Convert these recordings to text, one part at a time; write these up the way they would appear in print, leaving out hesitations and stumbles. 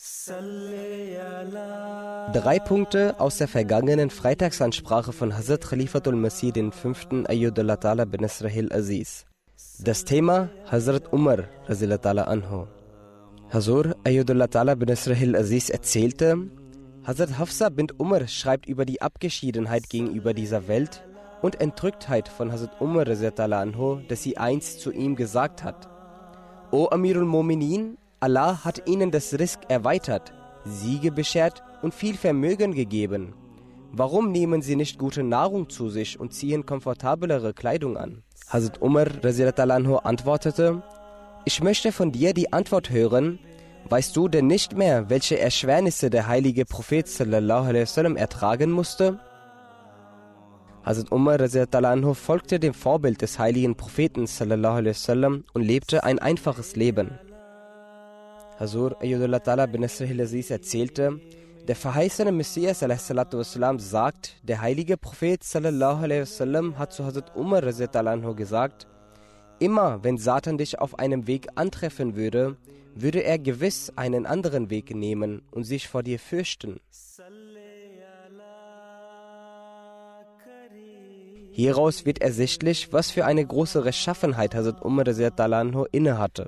3 Punkte aus der vergangenen Freitagsansprache von Hazrat Khalifatul Masih V. Ayyadullah Ta'ala bin Nasrihil Aziz. Das Thema Hazrat Umar Raziyallahu anhu. Hazur Ayyadullah Ta'ala bin Nasrihil Aziz erzählte, Hazrat Hafsa bint Umar schreibt über die Abgeschiedenheit gegenüber dieser Welt und Entrücktheit von Hazrat Umar Raziyallahu anhu, dass sie einst zu ihm gesagt hat: O Amirul Mu'minin, Allah hat ihnen das Rizq erweitert, Siege beschert und viel Vermögen gegeben. Warum nehmen sie nicht gute Nahrung zu sich und ziehen komfortablere Kleidung an? Hazrat Umar Raziyallahu anhu antwortete: Ich möchte von dir die Antwort hören. Weißt du denn nicht mehr, welche Erschwernisse der heilige Prophet sallallahu alaihi wasallam ertragen musste? Hazrat Umar Raziyallahu anhu folgte dem Vorbild des heiligen Propheten sallallahu alaihi wasallam und lebte ein einfaches Leben. Hazur Ayyadullah Ta'ala bin Nasrihil Aziz erzählte, der verheißene Messias a.s. sagt, der heilige Prophet sallallahu alaihi wasallam hat zu Hazrat Umar Raziyallahu anhu gesagt: Immer wenn Satan dich auf einem Weg antreffen würde, würde er gewiss einen anderen Weg nehmen und sich vor dir fürchten. Hieraus wird ersichtlich, was für eine große Rechtschaffenheit Hazrat Umar Raziyallahu anhu innehatte.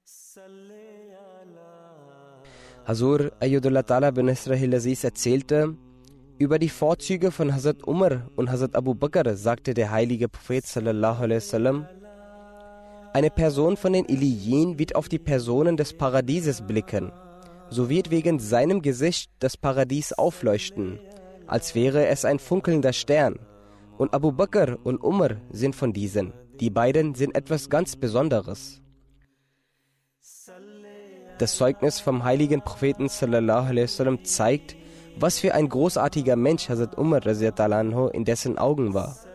Hazur Ayyadullah Ta'ala bin Nasrihil Aziz erzählte, über die Vorzüge von Hazrat Umar und Hazrat Abu Bakr sagte der heilige Prophet sallallahu alaihi wasallam: Eine Person von den Iliyin wird auf die Personen des Paradieses blicken. So wird wegen seinem Gesicht das Paradies aufleuchten, als wäre es ein funkelnder Stern. Und Abu Bakr und Umar sind von diesen. Die beiden sind etwas ganz Besonderes. Das Zeugnis vom heiligen Propheten sallallahu alaihi wasallam zeigt, was für ein großartiger Mensch Hazrat Umar Raziyallahu anhu in dessen Augen war.